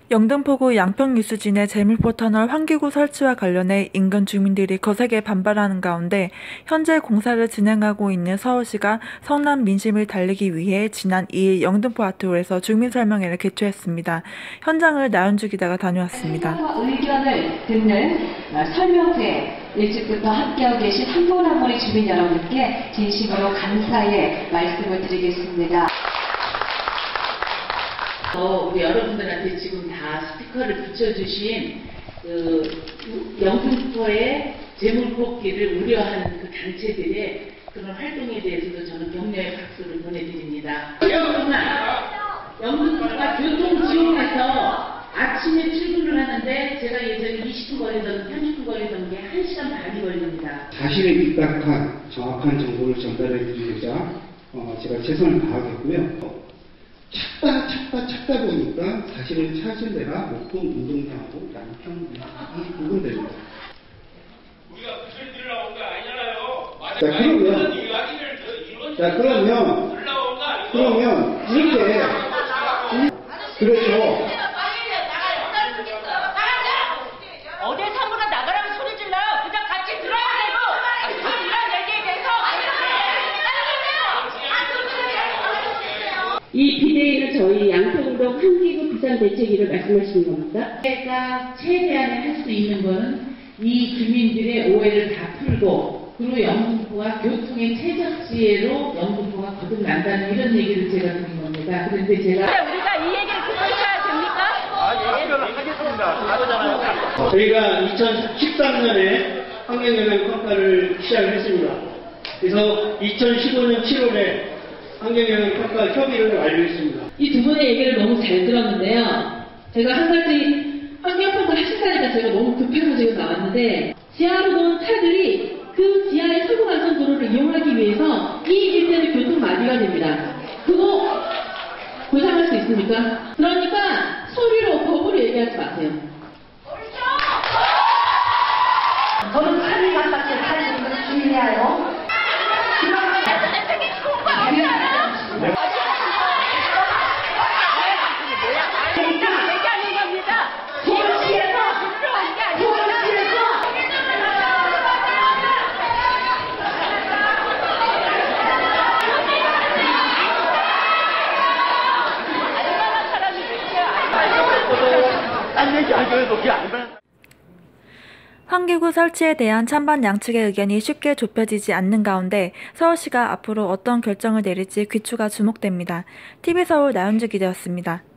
영등포구 양평유수진의 제물포터널 환기구 설치와 관련해 인근 주민들이 거세게 반발하는 가운데 현재 공사를 진행하고 있는 서울시가 성남 민심을 달래기 위해 지난 2일 영등포 아트홀에서 주민설명회를 개최했습니다. 현장을 나윤주 기자가 다녀왔습니다. 의견을 듣는 설명회 일찍부터 함께하고 계신 한 분 한 분의 주민 여러분께 진심으로 감사의 말씀을 드리겠습니다. 우리 여러분들한테 지금 다 스피커를 붙여주신 영등포의 재물뽑기를 우려하는 그 단체들의 그런 활동에 대해서도 저는 격려의 박수를 보내드립니다. 영등포가 교통지원에서 아침에 출근을 하는데 제가 예전에 20분 걸리던 30분 걸리던 게 1시간 반이 걸립니다. 사실에 입각한 정확한 정보를 전달해 드리고자 제가 최선을 다하겠고요. 찾다 보니까 사실은 찾은 데가 목동 운동장하고 양평 이 부분들입니다. 우리가 그 소리 들으려고 온 거 아니잖아요. 그러면 이렇게 그렇죠. 어딜 사무나 나가라고 소리 질러. 그냥 같이 들어야 되고 이런 얘기에 대해서 이 비대위는 저희 양평동 환기구 비상대책위를 말씀하시는 겁니까? 제가 최대한에 할 수 있는 거는 이 주민들의 오해를 다 풀고 그리고 영등포가 교통의 최적지혜로 영등포가 거듭난다는 이런 얘기를 제가 드린 겁니다. 그런데 제가 우리가 이 얘기를 듣고 있어야 됩니까? 하겠습니다. 저희가 2013년에 환경영향평가를 시작을 했습니다. 그래서 2015년 7월에 환경영향평가 협의를 완료했습니다. 이 두 분의 얘기를 너무 잘 들었는데요. 제가 한 가지 환경평가 하신다니까 제가 너무 급해서 지금 나왔는데 지하로 온 차들이 그 지하의 사고 난선 도로를 이용하기 위해서 이 일대는 교통 마비가 됩니다. 그거 보상할 수 있습니까? 그러니까 소리로 법으로 얘기하지 마세요. 저는 산이 가깝게 살고 있는 주민이에요. 환기구 설치에 대한 찬반 양측의 의견이 쉽게 좁혀지지 않는 가운데 서울시가 앞으로 어떤 결정을 내릴지 귀추가 주목됩니다. TV서울 나윤주 기자였습니다.